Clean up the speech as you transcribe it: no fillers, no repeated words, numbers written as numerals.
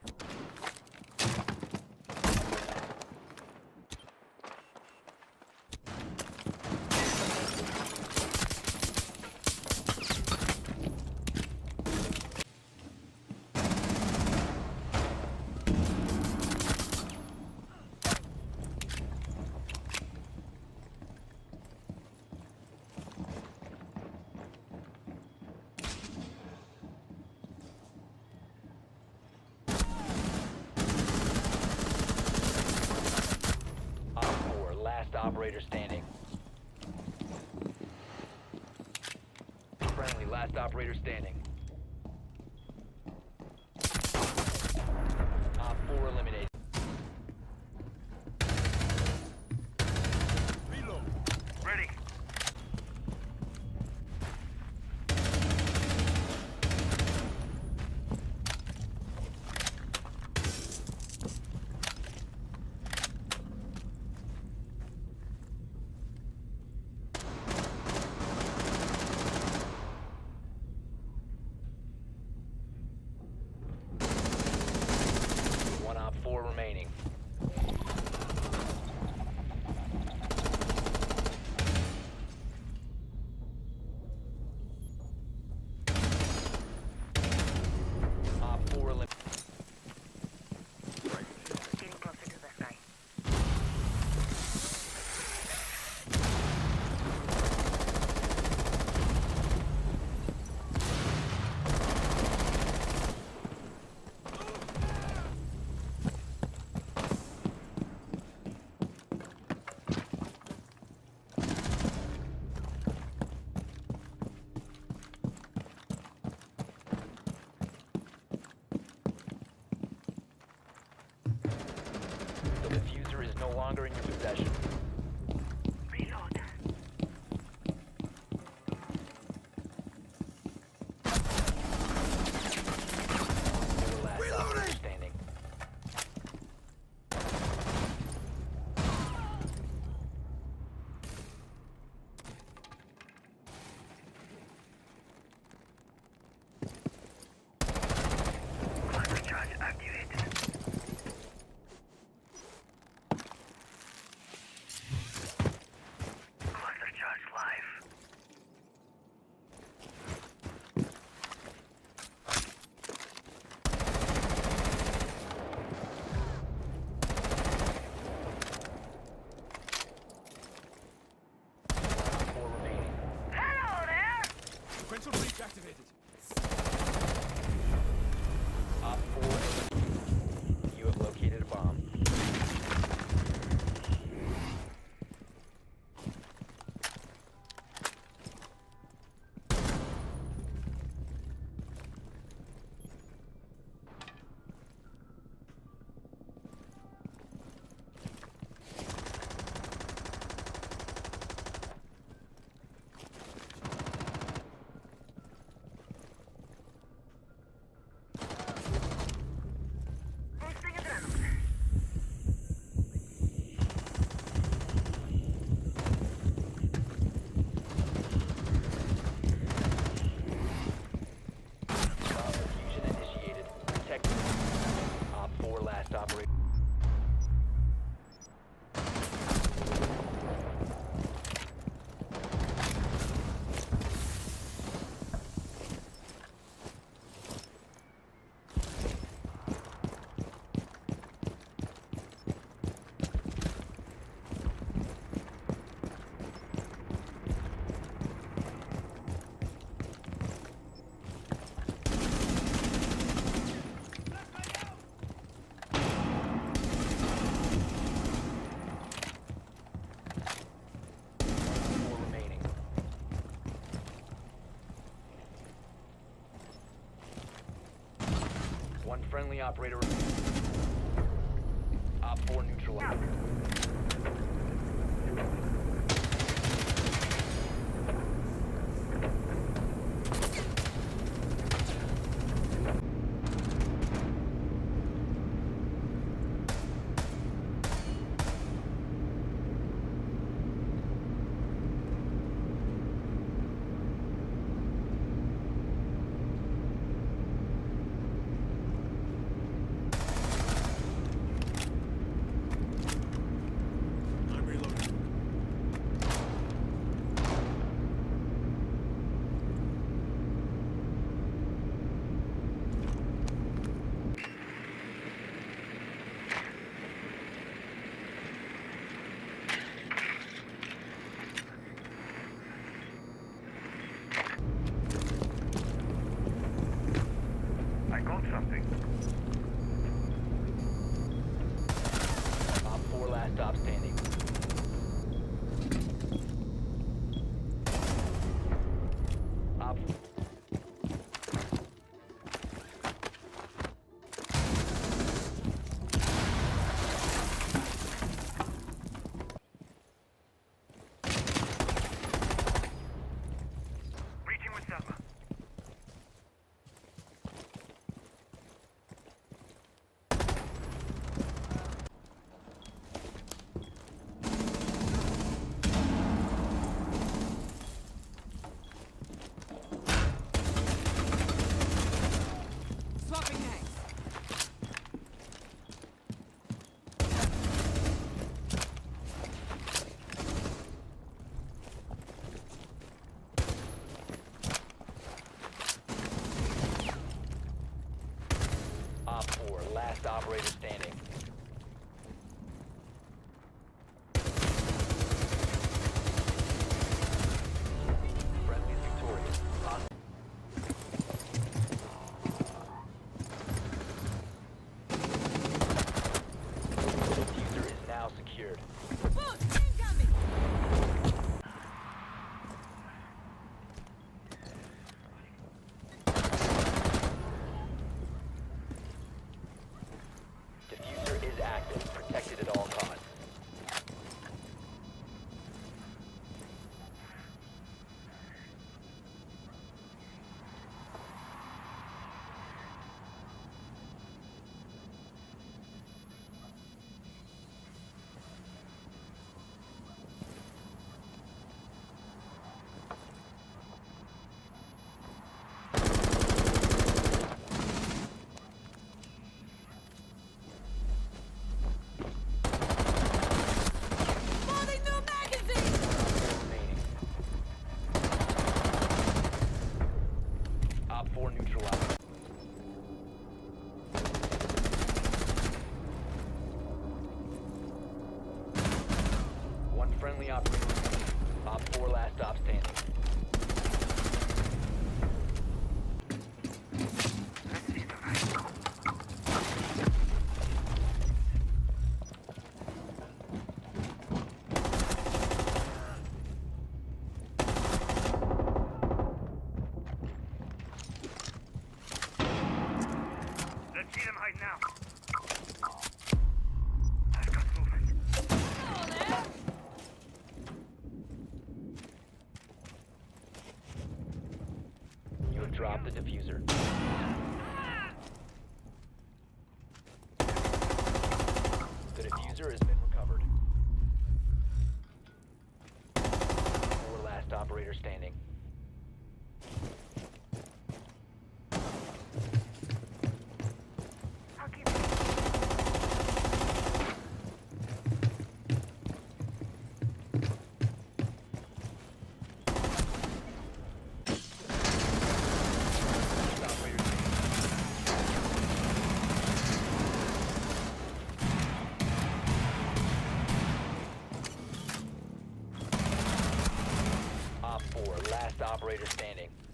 Operator standing. Friendly, last operator standing. Op 4 eliminated. Reload. Ready. Op 4 remaining. Op 4 eliminated. Getting closer to this guy. The diffuser is no longer in your possession. Reload. Your last operator standing. Cluster charge activated. Cluster charge live. Op 4 remaining. Hello there! Sequential breach activated. Op 4 eliminated. You have located a bomb. Boosting adrenaline. Bomb diffusion initiated. Protect. Op 4 last operator. Remaining. One friendly operator remaining. Op 4 neutralized. moving. Op 4 last stop standing. Op Reaching with Selma. Swapping names. Op 4 last operator standing. Friendly's victorious. Diffuser is now secured. Boost incoming. Diffuser is active, protected at all costs. Loading new magazine. Remaining. Op 4 neutralized. One friendly operator remaining. Op 4 last stop standing. Let's see the rest. Let's see them hide now. I've got movement. Hello there. You have dropped the diffuser. The diffuser has been recovered. 4 last operator standing. I'll keep it. Op 4 last operator standing.